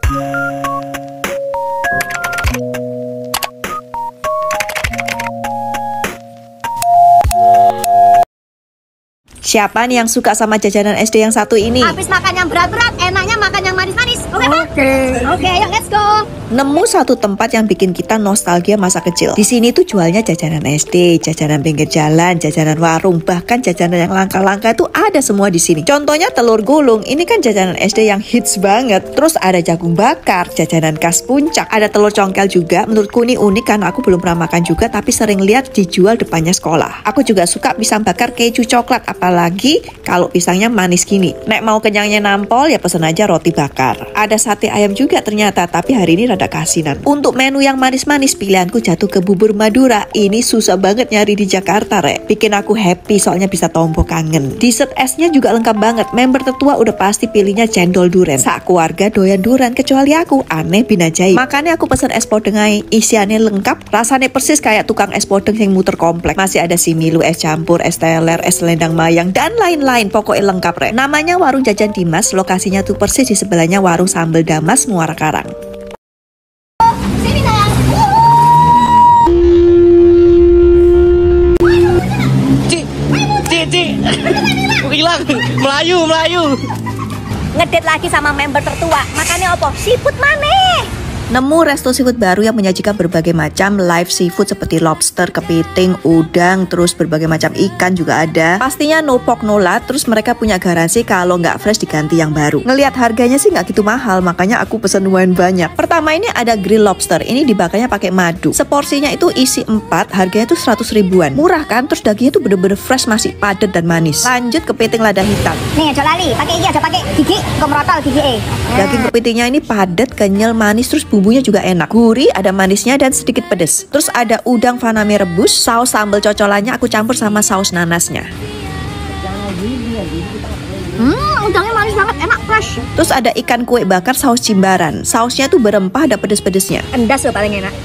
Siapa nih yang suka sama jajanan SD yang satu ini? Habis makan yang berat-berat, enaknya makan yang manis-manis. Oke, Pak? Oke, yuk let's go. Nemu satu tempat yang bikin kita nostalgia masa kecil. Di sini tuh jualnya jajanan SD, jajanan pinggir jalan, jajanan warung, bahkan jajanan yang langka-langka itu ada semua di sini. Contohnya telur gulung, ini kan jajanan SD yang hits banget. Terus ada jagung bakar, jajanan khas Puncak, ada telur congkel juga. Menurutku ini unik karena aku belum pernah makan juga, tapi sering lihat dijual depannya sekolah. Aku juga suka pisang bakar keju coklat, apalagi kalau pisangnya manis gini. Nek mau kenyangnya nampol ya pesen aja roti bakar. Ada sate ayam juga ternyata, tapi hari ini rada kasinan. Untuk menu yang manis-manis pilihanku jatuh ke bubur Madura. Ini susah banget nyari di Jakarta, Rek. Bikin aku happy soalnya bisa tompo kangen. Dessert esnya juga lengkap banget. Member tertua udah pasti pilihnya cendol duren. Sak keluarga doyan duren kecuali aku. Aneh bin ajaib. Makanya aku pesen es podeng ae. Isiannya lengkap. Rasanya persis kayak tukang es podeng yang muter komplek. Masih ada similu, es campur, es teler, es selendang mayang, dan lain-lain. Pokoknya lengkap, Rek. Namanya Warung Jajan Dimas. Lokasinya tuh persis di sebelahnya Warung Sambal Damas Muara Karang. Sini sayang. Cik, hilang, Melayu. Ngedate lagi sama member tertua. Makanya apa? Siput maneh. Nemu resto seafood baru yang menyajikan berbagai macam live seafood seperti lobster, kepiting, udang, terus berbagai macam ikan juga ada. Pastinya no pork no lard, terus mereka punya garansi kalau nggak fresh diganti yang baru. Ngelihat harganya sih nggak gitu mahal, makanya aku pesen lumayan banyak. Pertama ini ada grill lobster, ini dibakarnya pakai madu. Seporsinya itu isi 4, harganya tuh 100 ribuan. Murah kan, terus dagingnya tuh bener-bener fresh, masih padat dan manis. Lanjut kepiting lada hitam. Nih aja lali, pakai iki aja pakai gigi, kemerotol gigi. Daging kepitingnya ini padat, kenyal, manis, terus bumbunya juga enak. Gurih, ada manisnya dan sedikit pedes. Terus ada udang faname rebus, saus sambal cocolannya aku campur sama saus nanasnya. Udangnya manis banget, enak fresh. Terus ada ikan kue bakar saus cimbaran. Sausnya tuh berempah, ada pedes-pedesnya. Endas loh paling enak.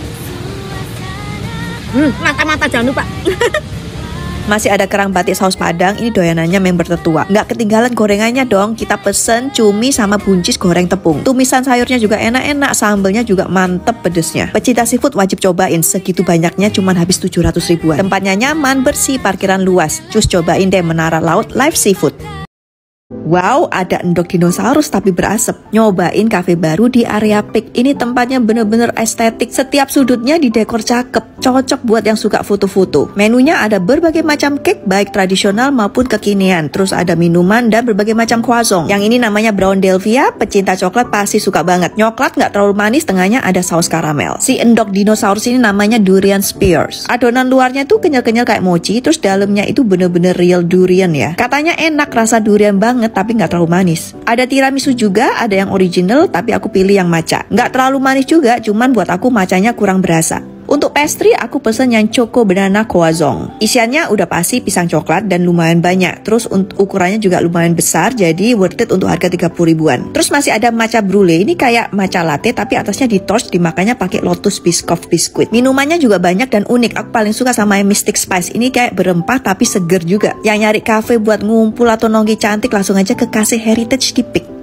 Mata-mata jangan lupa. Masih ada kerang batik saus padang, ini doyanannya member tertua. Nggak ketinggalan gorengannya dong, kita pesen cumi sama buncis goreng tepung. Tumisan sayurnya juga enak-enak, sambelnya juga mantep pedesnya. Pecinta seafood wajib cobain, segitu banyaknya cuman habis 700 ribuan. Tempatnya nyaman, bersih, parkiran luas. Cus cobain deh Menara Laut Live Seafood. Wow, ada endok dinosaurus tapi berasap. Nyobain kafe baru di area Peak. Ini tempatnya bener-bener estetik. Setiap sudutnya didekor cakep. Cocok buat yang suka foto-foto. Menunya ada berbagai macam cake, baik tradisional maupun kekinian. Terus ada minuman dan berbagai macam croissant. Yang ini namanya Brown Delvia. Pecinta coklat pasti suka banget. Nyoklat nggak terlalu manis, tengahnya ada saus karamel. Si endok dinosaurus ini namanya Durian Spears. Adonan luarnya tuh kenyal-kenyal kayak mochi. Terus dalamnya itu bener-bener real durian ya. Katanya enak, rasa durian banget tapi nggak terlalu manis. Ada tiramisu juga, ada yang original tapi aku pilih yang matcha. Nggak terlalu manis juga, cuman buat aku matchanya kurang berasa. Untuk pastry aku pesen yang choco banana croissant. Isiannya udah pasti pisang coklat dan lumayan banyak. Terus ukurannya juga lumayan besar, jadi worth it untuk harga 30 ribuan. Terus masih ada matcha brulee, ini kayak matcha latte tapi atasnya di toast, dimakannya pakai Lotus Biscoff biskuit. Minumannya juga banyak dan unik. Aku paling suka sama yang Mystic Spice. Ini kayak berempah tapi seger juga. Yang nyari cafe buat ngumpul atau nongki cantik langsung aja ke Cafe Heritage di Peak.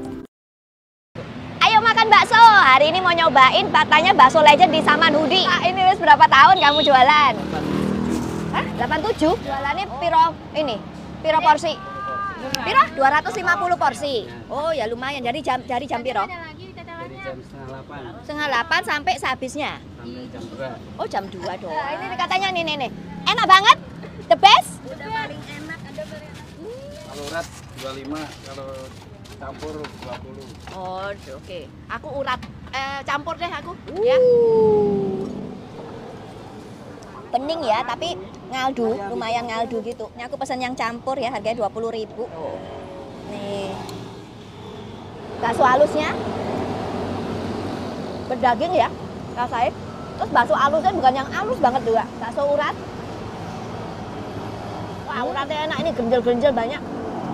Bakso, hari ini mau nyobain katanya bakso legend di Samanhudi. Nah, ini wis berapa tahun kamu jualan? Hah? 87? Jualannya piro porsi? Piro? 250 porsi. Oh ya lumayan, dari jam piro? Dari jam setengah 8 sampai sehabisnya? Sampai jam 2. Oh jam 2 doang. Nah, ini katanya nih. Enak banget? The best? Udah paling enak, ada paling enak. Kalau urat 25, kalau campur 20. Oh, oke. Aku urat campur deh aku. Ya. Bening ya, tapi ngaldu, lumayan ngaldu gitu. Ini aku pesan yang campur ya, harganya 20.000. Nih. Bakso halusnya berdaging ya, rasanya. Terus bakso halusnya bukan yang halus banget juga. Bakso urat. Wah, uratnya enak, ini genjel-genjel banyak.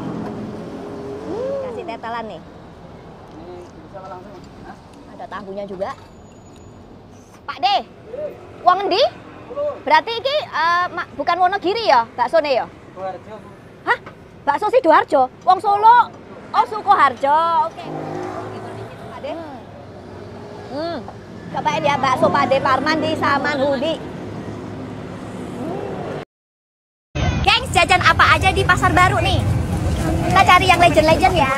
Kasih tetelan nih. Ini bisa langsung. Ada tahunya juga. Pak De, uang endi? Berarti ini bukan Wonogiri ya, bakso nih ya? Sidoarjo. Hah? Bakso Sidoarjo? Wong Solo? Oh, Sukoharjo. Oke. Pak De. Cobain ya bakso Pade Parman di Samanhudi. Gengs, jajan apa aja di pasar baru nih? Kita cari yang legend-legend ya.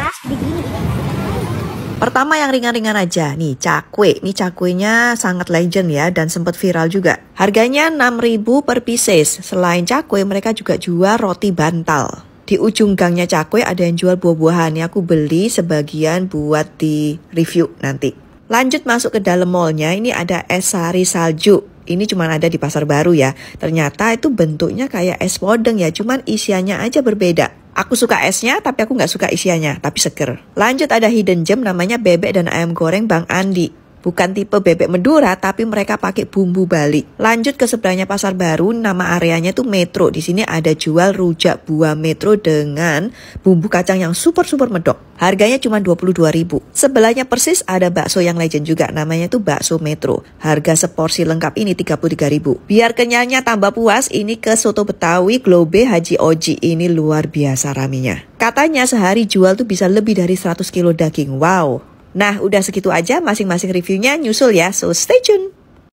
Pertama yang ringan-ringan aja, nih cakwe. Nih cakwenya sangat legend ya dan sempat viral juga. Harganya 6.000 per pieces. Selain cakwe, mereka juga jual roti bantal. Di ujung gangnya cakwe ada yang jual buah-buahan. Ini aku beli sebagian buat di review nanti. Lanjut masuk ke dalam mallnya, ini ada es sari salju. Ini cuma ada di pasar baru ya. Ternyata itu bentuknya kayak es podeng ya, cuman isiannya aja berbeda. Aku suka esnya, tapi aku nggak suka isiannya, tapi seger. Lanjut ada hidden gem namanya bebek dan ayam goreng Bang Andi. Bukan tipe bebek Madura, tapi mereka pakai bumbu Bali. Lanjut ke sebelahnya pasar baru, nama areanya tuh Metro. Di sini ada jual rujak buah Metro dengan bumbu kacang yang super medok. Harganya cuma 22.000. Sebelahnya persis ada bakso yang legend juga, namanya tuh bakso Metro. Harga seporsi lengkap ini 33.000. Biar kenyangnya tambah puas, ini ke soto Betawi Globe Haji Oji. Ini luar biasa raminya. Katanya sehari jual tuh bisa lebih dari 100 kilo daging. Wow. Nah, udah segitu aja, masing-masing reviewnya nyusul ya, so stay tune.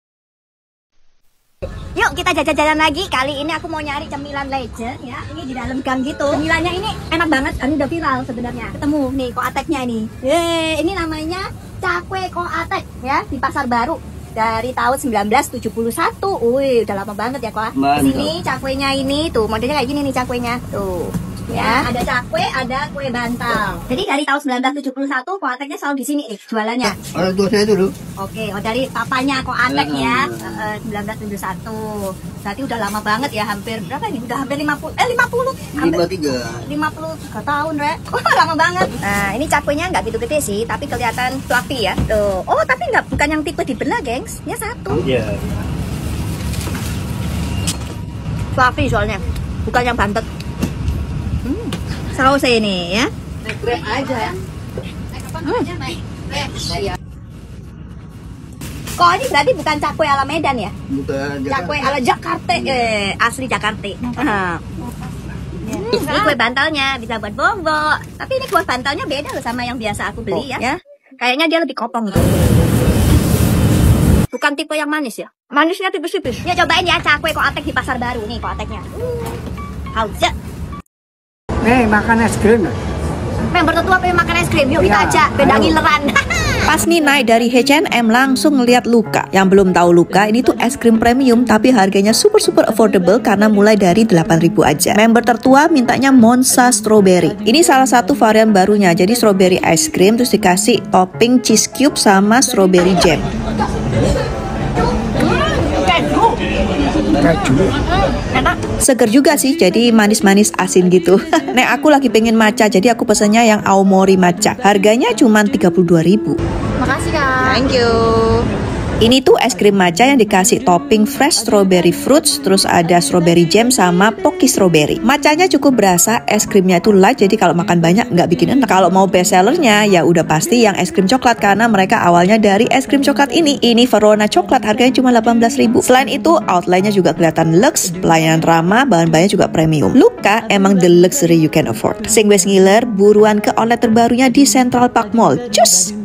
Yuk kita jajan-jajan lagi. Kali ini aku mau nyari cemilan legend ya. Ini di dalam gang gitu. Cemilannya ini enak banget, ini udah viral sebenarnya. Ketemu nih koateknya ini. Ini namanya cakwe koatek ya, di pasar baru. Dari tahun 1971. Wih, udah lama banget ya kok. Di sini cakwenya ini tuh, modelnya kayak gini nih cakwenya. Tuh. Ya, ada cakwe, ada kue bantal. Jadi dari tahun 1971 koateknya selalu di sini nih jualannya. Orang tua saya dulu. Oke, dari papanya koatek ya, 1971. Berarti udah lama banget ya, hampir berapa ini? Udah hampir 50 53 tahun, Rek. Oh, lama banget. Nah, ini cakwenya nggak gitu gede sih, tapi kelihatan fluffy ya. Tuh. Oh, tapi bukan yang tipe dibelah, gengs. Ini satu. Iya. Fluffy soalnya, bukan yang bantet. Saus ini ya. Grab aja. Kok ini berarti bukan cakwe ala Medan ya? Bukan. Cakwe ala Jakarta, asli Jakarta. Ini kue bantalnya bisa buat bobo. Tapi ini kue bantalnya beda loh sama yang biasa aku beli ya. Kayaknya dia lebih kopong gitu. Bukan tipe yang manis ya? Manisnya tipis-tipis. Ya cobain ya cakwe koatek di pasar baru nih koateknya. Haus. Makan es krim. Member tetua pengen makan es krim, yuk kita ajak beda gileran. Pas nih naik dari H&M langsung ngeliat Luka. Yang belum tahu Luka, ini tuh es krim premium tapi harganya super affordable karena mulai dari 8.000 aja. Member tertua mintanya Monza Strawberry. Ini salah satu varian barunya, jadi strawberry ice cream terus dikasih topping cheese cube sama strawberry jam. Seger juga sih, jadi manis-manis asin gitu. Nek aku lagi pengen matcha, jadi aku pesannya yang Aomori matcha. Harganya cuma 32.000. Makasih Kak. Thank you. Ini tuh es krim matcha yang dikasih topping fresh strawberry fruits, terus ada strawberry jam sama pocky strawberry. Matchanya cukup berasa, es krimnya itu light, jadi kalau makan banyak nggak bikin enak. Kalau mau best sellernya ya udah pasti yang es krim coklat karena mereka awalnya dari es krim coklat ini. Ini Verona coklat, harganya cuma 18.000. Selain itu outline-nya juga kelihatan luxe, pelayanan ramah, bahan-bahannya juga premium. Luka emang the luxury you can afford. Sing wes ngiler, buruan ke outlet terbarunya di Central Park Mall. Cus!